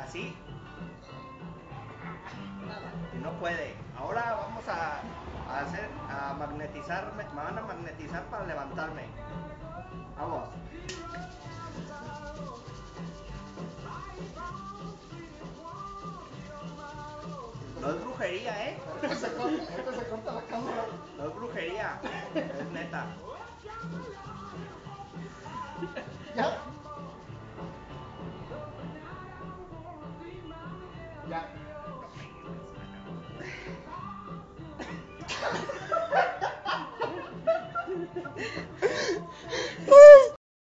Así. Y no puede. Ahora vamos a magnetizarme. Me van a magnetizar para levantarme. Vamos. No es brujería, ¿eh? Ahorita se corta la cámara. No es brujería. Es neta. Ya. Ya.